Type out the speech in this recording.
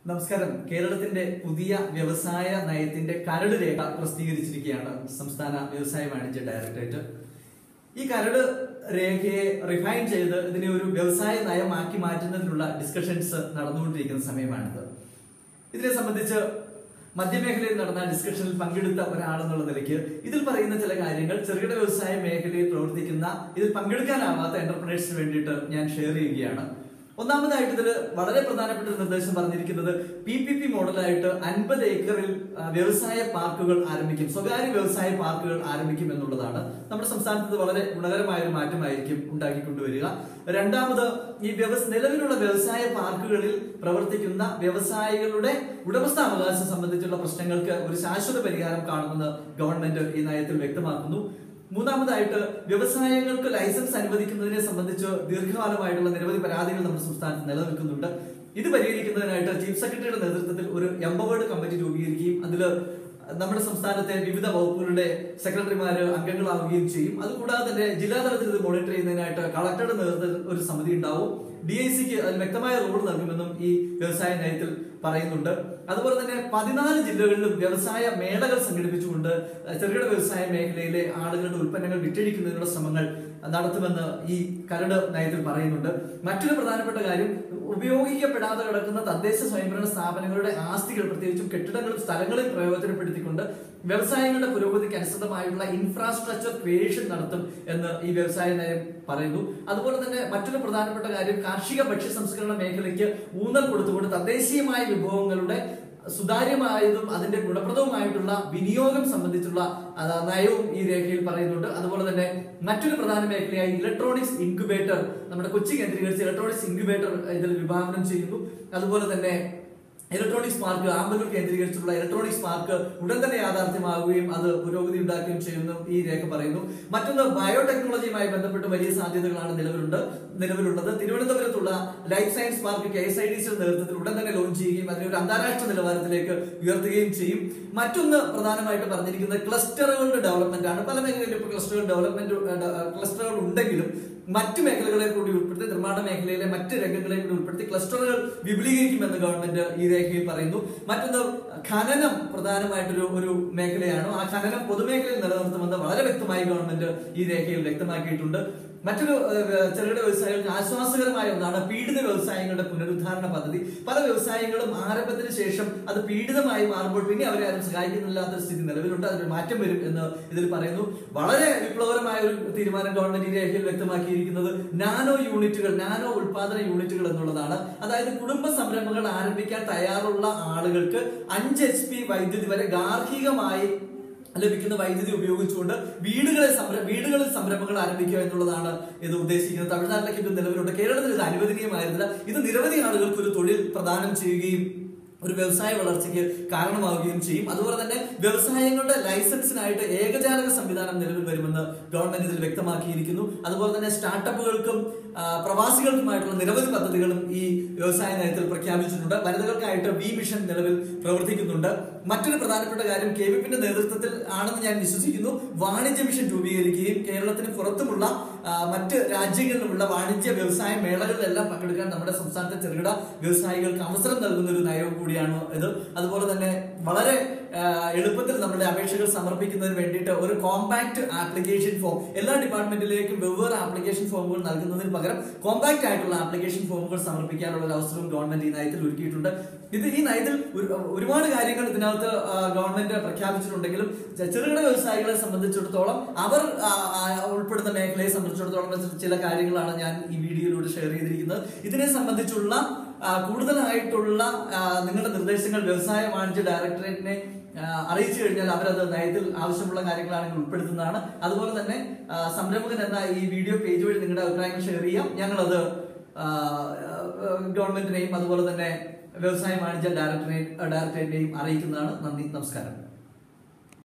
നമസ്കാരം. കേരളത്തിന്റെ പുതിയ വ്യവസായ നയത്തിന്റെ കരട് രേഖ പ്രസിദ്ധീകരിച്ചിരിക്കുകയാണ് സംസ്ഥാന വ്യവസായ വാണിജ്യ ഡയറക്ടറേറ്റ്. ഈ കരട് രേഖയെ റിഫൈൻ ചെയ്ത് ഇതിനെ ഒരു വ്യവസായ നയമാക്കി മാറ്റുന്നതിനുള്ള ഡിസ്കഷൻസ് നടന്നുകൊണ്ടിരിക്കുന്ന സമയമാണിത്. ഇതിനെ സംബന്ധിച്ച് മധ്യമേഖലയിൽ നടന്ന ഡിസ്കഷനിൽ പങ്കെടുത്ത ഒരാളെന്നുള്ള നിലയ്ക്ക് ഇതിൽ പറയുന്ന ചില കാര്യങ്ങൾ ചെറുകിട വ്യവസായ മേഖലയിൽ പ്രവർത്തിക്കുന്ന ഇതിൽ പങ്കെടുക്കാനാവാത്ത എന്റർപ്രണേഴ്സിന് വേണ്ടിയിട്ട് ഞാൻ ഷെയർ ചെയ്യുകയാണ്. ഒന്നാമതായിട്ട് ഇതിൽ വളരെ പ്രധാനപ്പെട്ട ഒരു നിർദ്ദേശം പറഞ്ഞിരിക്കുന്നത് PPP മോഡലായിട്ട് 50 ഏക്കറിൽ വ്യവസായ പാർക്കുകൾ ആരംഭിക്കും, സ്വകാര്യ വ്യവസായ പാർക്കുകൾ ആരംഭിക്കും എന്നുള്ളതാണ്. നമ്മുടെ സംസ്ഥാനത്ത് വളരെ ഗുണകരമായ ഒരു മാറ്റമായിരിക്കും ഉണ്ടാക്കിക്കൊണ്ടുവരിക. രണ്ടാമത്, ഈ നിലവിലുള്ള വ്യവസായ പാർക്കുകളിൽ പ്രവർത്തിക്കുന്ന വ്യവസായികളുടെ ഉടമസ്ഥാവകാശം സംബന്ധിച്ചുള്ള പ്രശ്നങ്ങൾക്ക് ഒരു ശാശ്വത പരിഹാരം കാണുമെന്ന് ഗവൺമെന്റ് ഈ നയത്തിൽ വ്യക്തമാക്കുന്നു. മൂന്നാമതായിട്ട്, വ്യവസായങ്ങൾക്ക് ലൈസൻസ് അനുവദിക്കുന്നതിനെ സംബന്ധിച്ച് ദീർഘകാലമായിട്ടുള്ള നിരവധി പരാതികൾ നമ്മുടെ സംസ്ഥാനത്ത് നിലനിൽക്കുന്നുണ്ട്. ഇത് പരിഹരിക്കുന്നതിനായിട്ട് ചീഫ് സെക്രട്ടറിയുടെ നേതൃത്വത്തിൽ ഒരു എംപവേർഡ് കമ്മിറ്റി രൂപീകരിക്കുകയും അതിൽ നമ്മുടെ സംസ്ഥാനത്തെ വിവിധ വകുപ്പുകളുടെ സെക്രട്ടറിമാര് അംഗങ്ങളാവുകയും ചെയ്യും. അതുകൂടാതെ തന്നെ ജില്ലാതലത്തിൽ ഇത് മോണിറ്റർ ചെയ്യുന്നതിനായിട്ട് കളക്ടറുടെ നേതൃത്വത്തിൽ ഒരു സമിതി ഉണ്ടാവും. DICക്ക് അതിൽ വ്യക്തമായ റോൾ നൽകുമെന്നും ഈ വ്യവസായ നയത്തിൽ പറയുന്നുണ്ട്. അതുപോലെ തന്നെ 14 ജില്ലകളിലും വ്യവസായ മേളകൾ സംഘടിപ്പിച്ചുകൊണ്ട് ചെറുകിട വ്യവസായ മേഖലയിലെ ആളുകളുടെ ഉൽപ്പന്നങ്ങൾ വിറ്റഴിക്കുന്നതിനുള്ള ശ്രമങ്ങൾ നടത്തുമെന്ന് ഈ കരട് നയത്തിൽ പറയുന്നുണ്ട്. മറ്റൊരു പ്രധാനപ്പെട്ട കാര്യം, ഉപയോഗിക്കപ്പെടാതെ കിടക്കുന്ന തദ്ദേശ സ്വയംഭരണ സ്ഥാപനങ്ങളുടെ ആസ്തികൾ, പ്രത്യേകിച്ചും കെട്ടിടങ്ങളും സ്ഥലങ്ങളും പ്രയോജനപ്പെടുത്തിക്കൊണ്ട് വ്യവസായങ്ങളുടെ പുരോഗതിക്ക് അനുസൃതമായിട്ടുള്ള ഇൻഫ്രാസ്ട്രക്ചർ ക്രിയേഷൻ നടത്തും എന്ന് ഈ വ്യവസായ നയം പറയുന്നു. അതുപോലെ തന്നെ മറ്റൊരു പ്രധാനപ്പെട്ട കാര്യം, കാർഷിക ഭക്ഷ്യ സംസ്കരണ മേഖലയ്ക്ക് ഊന്നൽ കൊടുത്തുകൊണ്ട് തദ്ദേശീയമായ വിഭവങ്ങളുടെ സുതാര്യമായതും അതിന്റെ ഗുണപ്രദവുമായിട്ടുള്ള വിനിയോഗം സംബന്ധിച്ചുള്ള നയവും ഈ രേഖയിൽ പറയുന്നുണ്ട്. അതുപോലെ തന്നെ മറ്റൊരു പ്രധാന മേഖലയായി ഇലക്ട്രോണിക്സ് ഇൻക്യുബേറ്റർ, നമ്മുടെ കൊച്ചി കേന്ദ്രീകരിച്ച് ഇലക്ട്രോണിക്സ് ഇൻക്യുബേറ്റർ ഇതിൽ വിഭാവനം ചെയ്യുന്നു. അതുപോലെ തന്നെ ഇലക്ട്രോണിക്സ് പാർക്ക്, ആമ്പല്ലൂർ കേന്ദ്രീകരിച്ചിട്ടുള്ള ഇലക്ട്രോണിക്സ് പാർക്ക് ഉടൻ തന്നെ യാഥാർത്ഥ്യമാവുകയും അത് പുരോഗതി ഉണ്ടാക്കുകയും ചെയ്യുന്നു ഈ രേഖ പറയുന്നു. മറ്റൊന്ന്, ബയോടെക്നോളജിയുമായി ബന്ധപ്പെട്ട് വലിയ സാധ്യതകളാണ് നിലവിലുള്ളത്. തിരുവനന്തപുരത്തുള്ള ലൈഫ് സയൻസ് പാർക്ക് KSIDCയുടെ നേതൃത്വത്തിൽ ഉടൻ തന്നെ ലോഞ്ച് ചെയ്യുകയും അതിനെ ഒരു അന്താരാഷ്ട്ര നിലവാരത്തിലേക്ക് ഉയർത്തുകയും ചെയ്യും. മറ്റൊന്ന് പ്രധാനമായിട്ട് പറഞ്ഞിരിക്കുന്നത് ക്ലസ്റ്ററുകളുടെ ഡെവലപ്മെന്റ് ആണ്. പല മേഖലയിലും ഇപ്പോൾ ക്ലസ്റ്ററുകൾ ഉണ്ടെങ്കിലും മറ്റു മേഖലകളെ കൂടി ഉൾപ്പെടുത്തി, നിർമ്മാണ മേഖലയിലെ മറ്റ് രംഗങ്ങളെ കൂടി ഉൾപ്പെടുത്തി ക്ലസ്റ്ററുകൾ വിപുലീകരിക്കുമെന്ന് ഗവൺമെന്റ് ഈ രേഖയിൽ പറയുന്നു. മറ്റൊന്ന്, ഖനനം ഒരു മേഖലയാണ്. ആ ഖനനം പൊതുമേഖലയിൽ നിലനിർത്തുമെന്ന് വളരെ വ്യക്തമായി ഗവൺമെന്റ് ഈ രേഖയിൽ വ്യക്തമാക്കിയിട്ടുണ്ട്. മറ്റൊരു ചെറുകിട വ്യവസായികൾക്ക് ആശ്വാസകരമായ ഒന്നാണ് പീഡിത വ്യവസായങ്ങളുടെ പുനരുദ്ധാരണ പദ്ധതി. പല വ്യവസായങ്ങളും ആരംഭത്തിന് ശേഷം അത് പീഡിതമായി മാറുമ്പോൾ പിന്നെ അവരെ ആരും സഹായിക്കുന്നില്ലാത്ത സ്ഥിതി നിലവിലുണ്ട്. അതിന് മാറ്റം വരും എന്ന് ഇതിൽ പറയുന്നു. വളരെ വിപ്ലവകരമായ ഒരു തീരുമാനം ഗവൺമെന്റ് ഈ രേഖയിൽ വ്യക്തമാക്കിയിരിക്കുന്നത് നാനോ ഉൽപാദന യൂണിറ്റുകൾ എന്നുള്ളതാണ്. അതായത് കുടുംബ സംരംഭങ്ങൾ ആരംഭിക്കാൻ തയ്യാറുള്ള ആളുകൾക്ക് 5 HP വൈദ്യുതി വരെ ഗാർഹികമായി ലഭിക്കുന്ന വൈദ്യുതി ഉപയോഗിച്ചുകൊണ്ട് വീടുകളിൽ സംരംഭങ്ങൾ ആരംഭിക്കുക എന്നുള്ളതാണ് ഇത് ഉദ്ദേശിക്കുന്നത്. തമിഴ്നാട്ടിലേക്ക് ഇത് നിലവിലുണ്ട്. കേരളത്തിൽ ഇത് അനുവദനീയമായിരുന്നില്ല. ഇത് നിരവധി ആളുകൾക്ക് ഒരു തൊഴിൽ പ്രദാനം ചെയ്യുകയും ഒരു വ്യവസായ വളർച്ചയ്ക്ക് കാരണമാവുകയും ചെയ്യും. അതുപോലെ തന്നെ വ്യവസായങ്ങളുടെ ലൈസൻസിനായിട്ട് ഏകജാലക സംവിധാനം നിലവിൽ വരുമെന്ന് ഗവൺമെന്റ് ഇതിൽ വ്യക്തമാക്കിയിരിക്കുന്നു. അതുപോലെ തന്നെ സ്റ്റാർട്ടപ്പുകൾക്കും പ്രവാസികൾക്കുമായിട്ടുള്ള നിരവധി പദ്ധതികളും ഈ വ്യവസായ നയത്തിൽ പ്രഖ്യാപിച്ചിട്ടുണ്ട്. വനിതകൾക്കായിട്ട് V-മിഷൻ നിലവിൽ പ്രവർത്തിക്കുന്നുണ്ട്. മറ്റൊരു പ്രധാനപ്പെട്ട കാര്യം, KVPന്റെ നേതൃത്വത്തിൽ ആണെന്ന് ഞാൻ വിശ്വസിക്കുന്നു, വാണിജ്യ മിഷൻ രൂപീകരിക്കുകയും കേരളത്തിന് പുറത്തുമുള്ള മറ്റ് രാജ്യങ്ങളിലുമുള്ള വാണിജ്യ വ്യവസായ മേളകളിലെല്ലാം പങ്കെടുക്കാൻ നമ്മുടെ സംസ്ഥാനത്തെ ചെറുകിട വ്യവസായികൾക്ക് അവസരം നൽകുന്ന ഒരു നയവും കൂടിയാണ് ഇത്. അതുപോലെ തന്നെ വളരെ എളുപ്പത്തിൽ നമ്മുടെ അപേക്ഷകൾ സമർപ്പിക്കുന്നതിന് വേണ്ടിയിട്ട് ഒരു കോമ്പാക്ട് ആപ്ലിക്കേഷൻ ഫോം, എല്ലാ ഡിപ്പാർട്ട്മെന്റിലേക്കും വെവ്വേറെ ആപ്ലിക്കേഷൻ ഫോമുകൾ നൽകുന്നതിന് പകരം കോമ്പാക്ട് ആയിട്ടുള്ള ആപ്ലിക്കേഷൻ ഫോമുകൾ സമർപ്പിക്കാനുള്ള ഒരു അവസരവും ഗവൺമെന്റ് ഈ നയത്തിൽ ഒരുക്കിയിട്ടുണ്ട്. ഈ നയത്തിൽ ഒരുപാട് കാര്യങ്ങൾ ഇതിനകത്ത് ഗവൺമെന്റ് പ്രഖ്യാപിച്ചിട്ടുണ്ടെങ്കിലും ചെറുകിട വ്യവസായികളെ സംബന്ധിച്ചിടത്തോളം അവർ ഉൾപ്പെടുന്ന മേഖലയെ സംബന്ധിച്ചിടത്തോളം ചില കാര്യങ്ങളാണ് ഞാൻ ഈ വീഡിയോയിലൂടെ ഷെയർ ചെയ്തിരിക്കുന്നത്. ഇതിനെ സംബന്ധിച്ചുള്ള കൂടുതലായിട്ടുള്ള നിങ്ങളുടെ നിർദ്ദേശങ്ങൾ വ്യവസായ വാണിജ്യ ഡയറക്ടറേറ്റിനെ അറിയിച്ചു കഴിഞ്ഞാൽ അവരത് നയത്തിൽ ആവശ്യമുള്ള കാര്യങ്ങളാണെങ്കിൽ ഉൾപ്പെടുത്തുന്നതാണ്. അതുപോലെ തന്നെ സംരംഭകൻ എന്ന ഈ വീഡിയോ പേജ് വഴി നിങ്ങളുടെ അഭിപ്രായങ്ങൾ ഷെയർ ചെയ്യാം. ഞങ്ങളത് ഗവൺമെന്റിനെയും അതുപോലെ തന്നെ വ്യവസായ വാണിജ്യ ഡയറക്ടറേറ്റിനെയും അറിയിക്കുന്നതാണ്. നന്ദി, നമസ്കാരം.